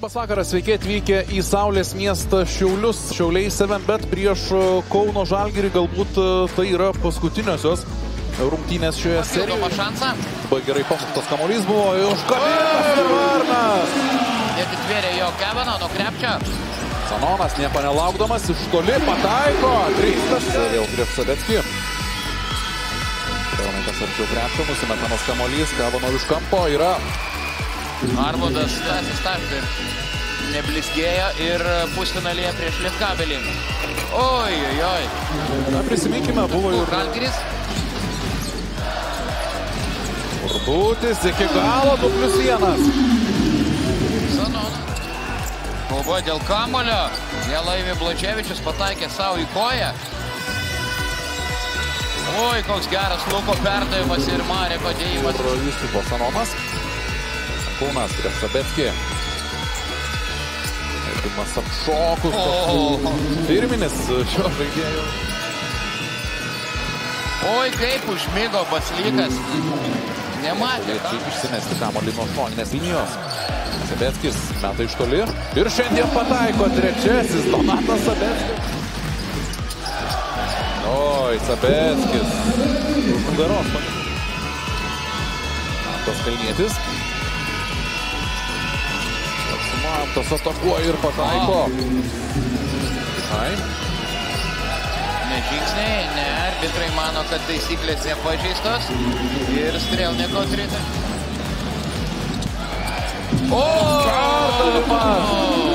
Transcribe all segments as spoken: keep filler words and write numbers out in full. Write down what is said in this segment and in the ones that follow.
Labas vakaras, sveiki atvykę į Saulės miestą Šiaulius. Šiauliai seven bet prieš Kauno Žalgirį, galbūt tai yra paskutiniosios rungtynės šioje serijoje. Labai gerai pasuktas kamuolys buvo, užkabintas ir Varnas. Netitvėrė jo Kevino nuo krepčio. Zanonas nieko nelaukdamas, iš toli pataiko. Trystas, vėl prieš Sabeckį. Kevinaitas arčiau krepčio, nusimetamas kamuolys, Kevino iš kampo yra. Arvodas atsistašti neblizgėjo ir pusfinalyje prieš Lietkabelį. Oi, oi, oi. Na, prisiminkime, buvo ir Žalgiris. Urbutis iki galo, du plius vienas. Zanonas. Kovoja dėl kamulio. Ją laimė Blaževičius, pataikė savo į koją. Oi, koks geras Luko perdavimas ir Mareko dėjimas. Ir Justipo Zanonas. Kaunas prieš Sabeckį. Aidimas apšokus. Oh. Pirminis šio žaidėjo. Oi, kaip užmigo Baslykas. Nematė. Čia išsimesti kamuolį nuo šoninės linijos. Sabeckis meta iš toli. Ir šiandien pataiko trečiasis Donatas Sabeckis. Oi, Sabeckis. Už nugaros. Tas Kalnietis. Tas atakuoja ir pataiko. Ai. Ne žingsniai, ne, arbitrai mano, kad taisyklės nepažeistos. Ir Strelniko trita. O! Kartavimas!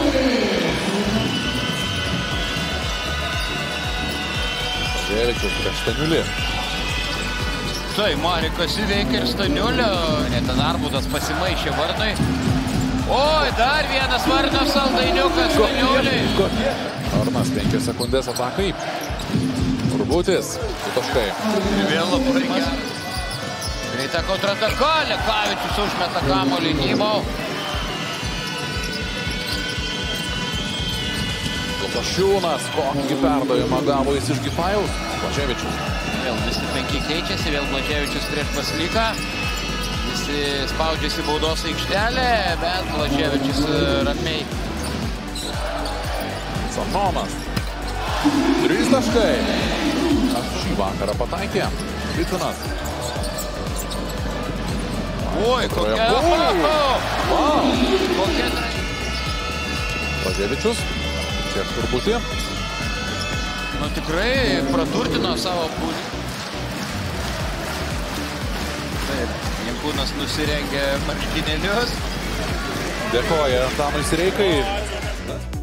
Blaževičius prieš Staniulį. Tai Marekas įveikia ir Staniulio. Net Arbudas pasimaišė Varnui. Oi, dar vienas Varnos saldainiukas Staniuliui. Varnas penkios sekundės atakai. Urbutis, du taškai. Ir vėl labai gerai. Greita kontrataka, Lekavičius užmeta kamuolį gynybau. Lukašiūnas, kokį perdavimą gavo jis iš Gifajaus. Blaževičius. Vėl visi penki keičiasi, vėl Blaževičius prieš Baslyką. Visi spaudžiasi baudos aikštelę, bet Blaževičius ramiai. Zanonas. Trys taškai. Šį vakarą pataikė. Vitinas. Oi, kokia... Wow. Kokia... Blaževičius. Prieš Urbutį. Nu tikrai praturtino savo pusę. Taip, Jankūnas nusirengė marškinėlius. Dėkoja Antanui Sireikai.